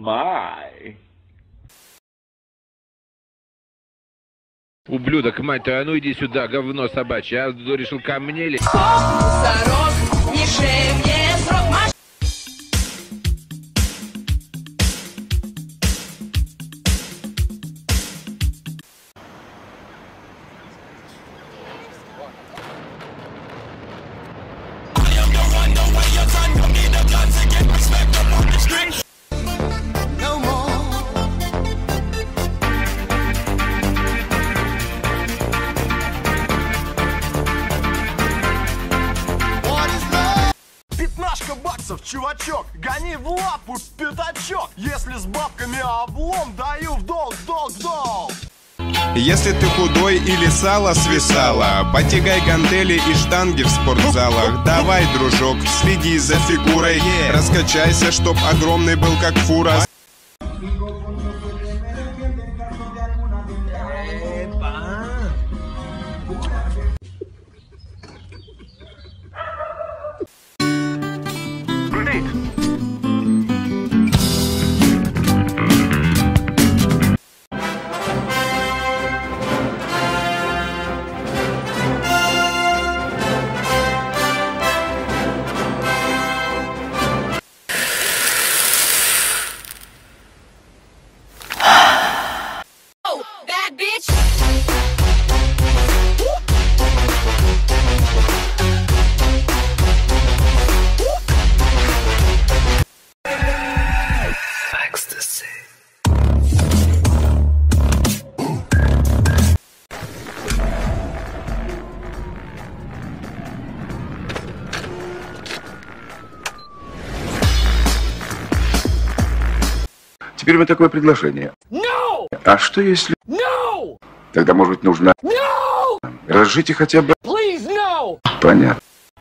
my. Ублюдок, мать твою, а ну иди сюда, говно собачье, а решил ко мне ли? Сорок, не шея мне срок, маш... Баксов, чувачок, гони в лапу пятачок. Если с бабками облом, даю в долг, в долг. Если ты худой или сало свисало, потягай гантели и штанги в спортзалах. Давай, дружок, следи за фигурой, раскачайся, чтоб огромный был как фура. Теперь вот такое предложение. No! А что если... No! Тогда, может быть, нужно... No! Разжите хотя бы... Please, no! Понятно.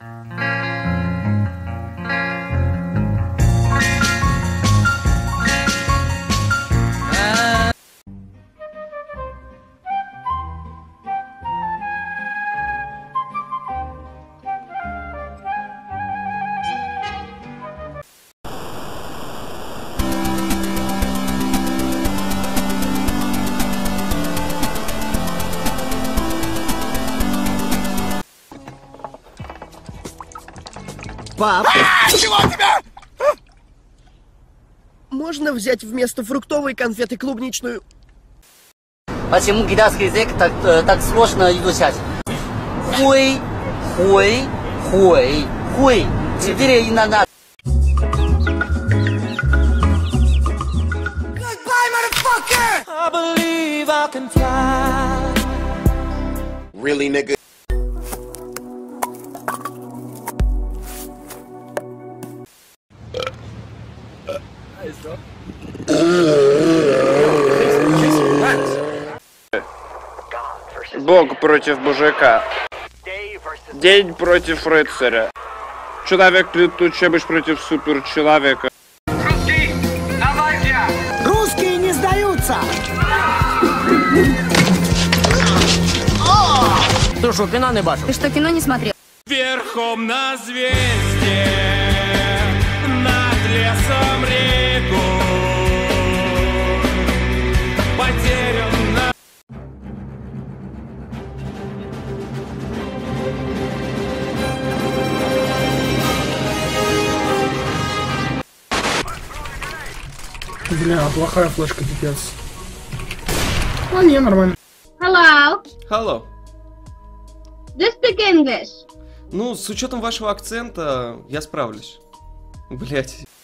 Пап! Чего тебя? Можно взять вместо фруктовой конфеты клубничную? Почему китайский язык так сложно изучать? Хуй, хуй, хуй, хуй. 4 иногда. Goodbye, motherfucker! I believe I can fly. Really, nigga? Бог против мужика. День против рыцаря. Человек-летучий мышь против суперчеловека. Русские не сдаются! Ты что, кино не бачил? Ты что, кино не смотрел? Верхом на звезде, над лесом реку, потерян. Бля, плохая флешка, пипец. А не, нормально. Hello. Hello. Do you speak English? Ну, с учетом вашего акцента, я справлюсь. Блять.